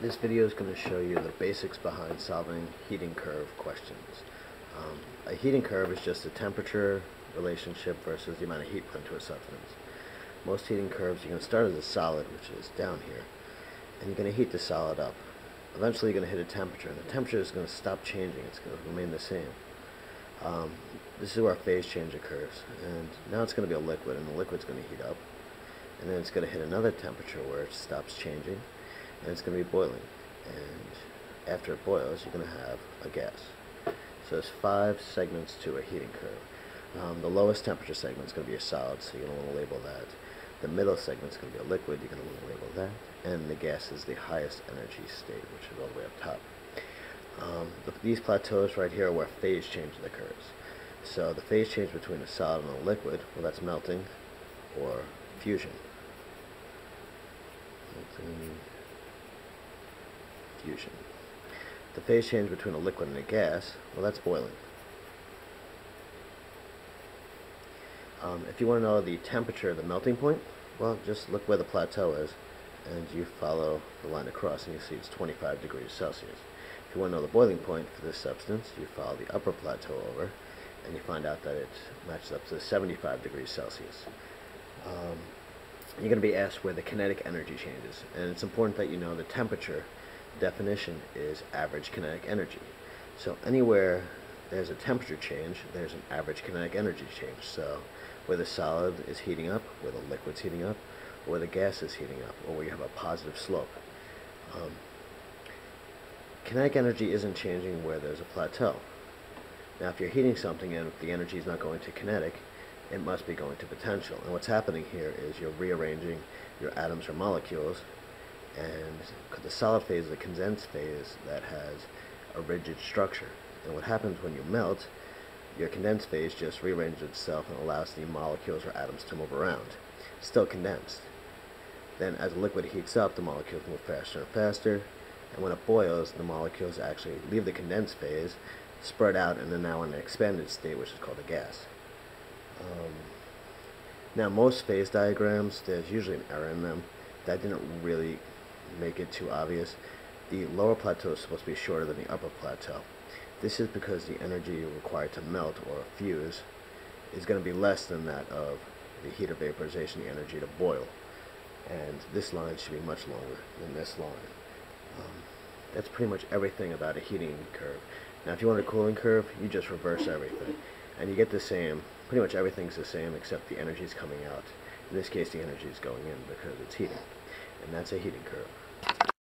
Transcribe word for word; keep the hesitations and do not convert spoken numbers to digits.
This video is going to show you the basics behind solving heating curve questions. Um, a heating curve is just the temperature relationship versus the amount of heat put into a substance. Most heating curves, you're going to start as a solid, which is down here, and you're going to heat the solid up. Eventually you're going to hit a temperature, and the temperature is going to stop changing. It's going to remain the same. Um, this is where phase change occurs, and now it's going to be a liquid, and the liquid's going to heat up, and then it's going to hit another temperature where it stops changing, and it's going to be boiling. And after it boils, you're going to have a gas. So there's five segments to a heating curve. Um, the lowest temperature segment is going to be a solid, so you're going to want to label that. The middle segment is going to be a liquid, you're going to want to label that. And the gas is the highest energy state, which is all the way up top. Um, the, these plateaus right here are where phase change occurs. So the phase change between a solid and a liquid, well, that's melting or fusion. Melting, fusion. The phase change between a liquid and a gas, well, that's boiling. Um, if you want to know the temperature of the melting point, well, just look where the plateau is, and you follow the line across, and you see it's twenty-five degrees Celsius. If you want to know the boiling point for this substance, you follow the upper plateau over, and you find out that it matches up to seventy-five degrees Celsius. Um, you're going to be asked where the kinetic energy changes, and it's important that you know the temperature definition is average kinetic energy. So anywhere there's a temperature change, there's an average kinetic energy change. So where the solid is heating up, where the liquid's heating up, or where the gas is heating up, or where you have a positive slope. Um, kinetic energy isn't changing where there's a plateau. Now if you're heating something and the energy is not going to kinetic, it must be going to potential. And what's happening here is you're rearranging your atoms or molecules, and the solid phase is a condensed phase that has a rigid structure. And what happens when you melt, your condensed phase just rearranges itself and allows the molecules or atoms to move around. It's still condensed. Then as the liquid heats up, the molecules move faster and faster, and when it boils, the molecules actually leave the condensed phase, spread out, and are now in an expanded state, which is called a gas. Um, now most phase diagrams, there's usually an error in them. That didn't really make it too obvious. The lower plateau is supposed to be shorter than the upper plateau. This is because the energy required to melt or fuse is going to be less than that of the heat or vaporization, the energy to boil. And this line should be much longer than this line. Um, that's pretty much everything about a heating curve. Now if you want a cooling curve, you just reverse everything. And you get the same, pretty much everything's the same except the energy is coming out. In this case, the energy is going in because it's heating. And that's a heating curve.